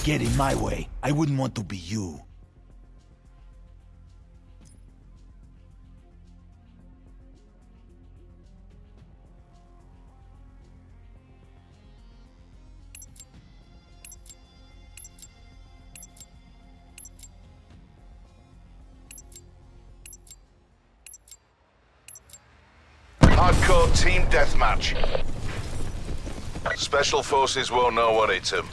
get in my way. I wouldn't want to be you. Hardcore team deathmatch. Special forces won't know what hit them.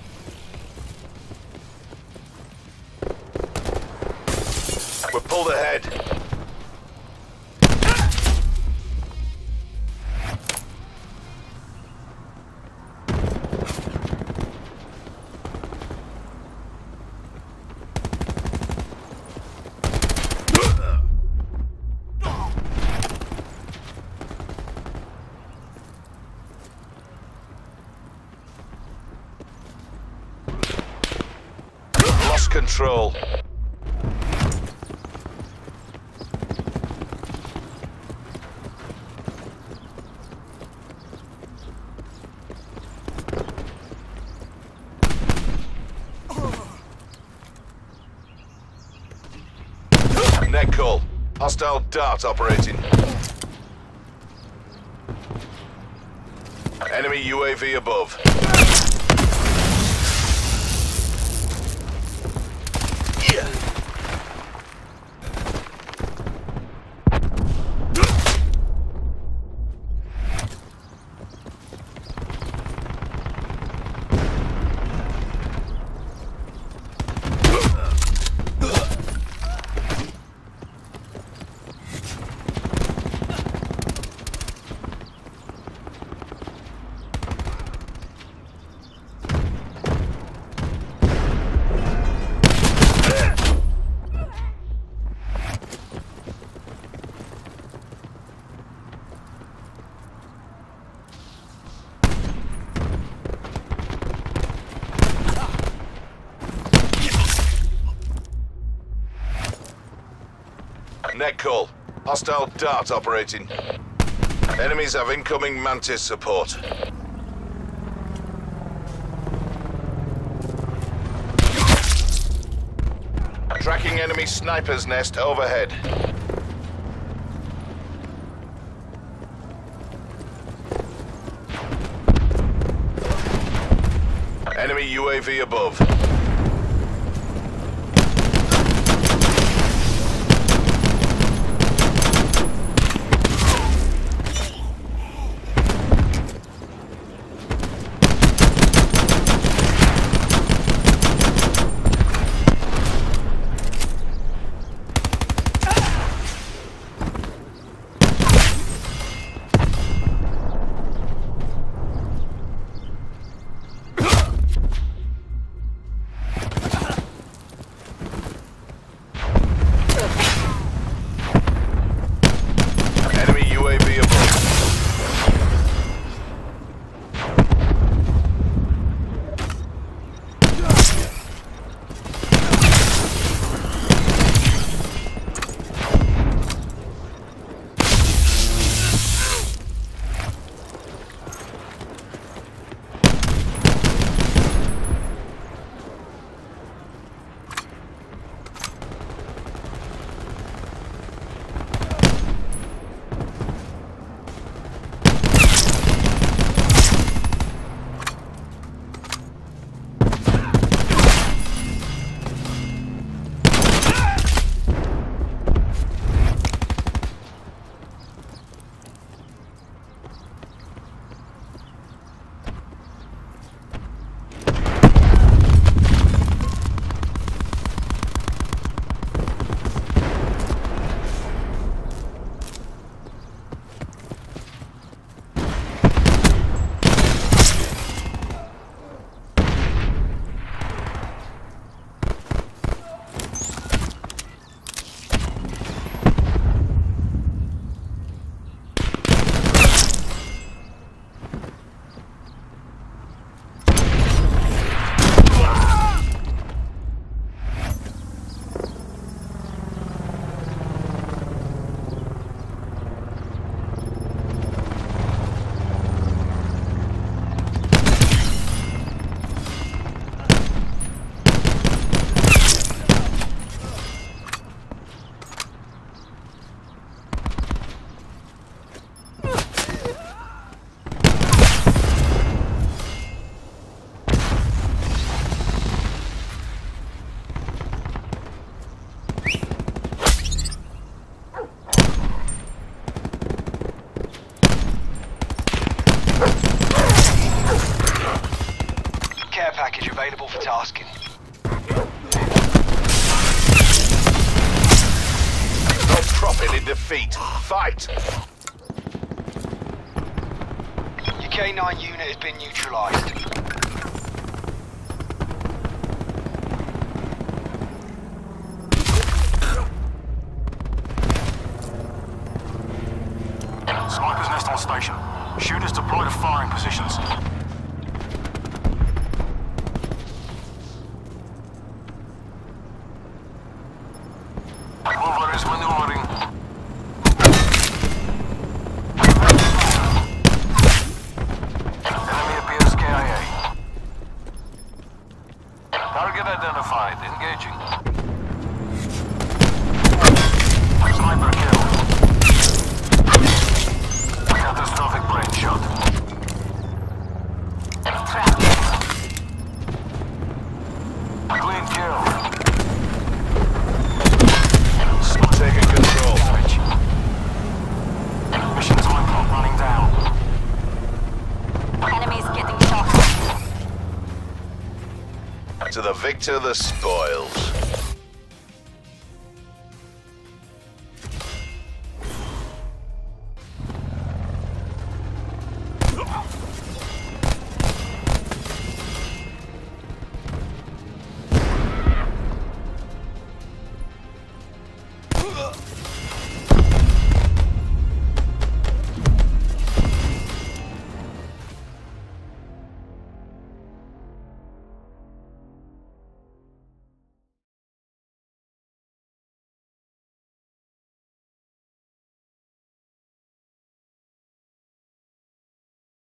We're pulled ahead. Lost control. Net call. Hostile dart operating. Enemy UAV above. Net call. Hostile dart operating. Enemies have incoming Mantis support. Tracking enemy sniper's nest overhead. Enemy UAV above. profit in defeat. Fight! Your K9 unit has been neutralized. Sniper's nest on station. Shooters deploy to firing positions. Mover is maneuvering. Enemy appears KIA. Target identified. Engaging. Sniper kill. Catastrophic brain shot. Clean kill. Taking control. Mission time clock running down. Enemies getting shot. To the victor, the spoils.